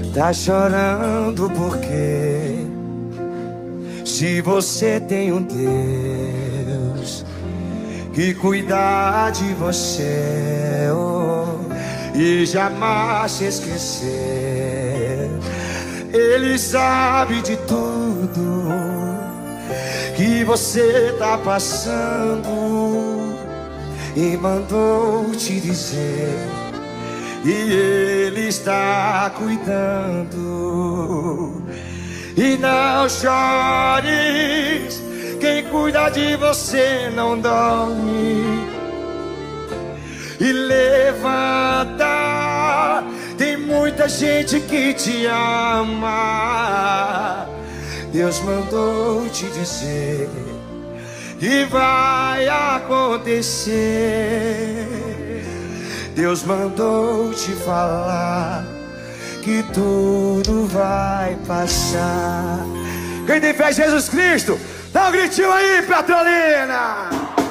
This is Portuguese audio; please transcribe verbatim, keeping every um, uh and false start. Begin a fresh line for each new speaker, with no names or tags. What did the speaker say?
Tá chorando porque se você tem um Deus que cuida de você, oh, e jamais se esquecer, Ele sabe de tudo que você tá passando e mandou te dizer, e Ele está cuidando. E não chores, quem cuida de você não dorme. E levanta, tem muita gente que te ama. Deus mandou te dizer que vai acontecer. Deus mandou te falar que tudo vai passar. Quem tem fé em Jesus Cristo, dá um gritinho aí, Petrolina!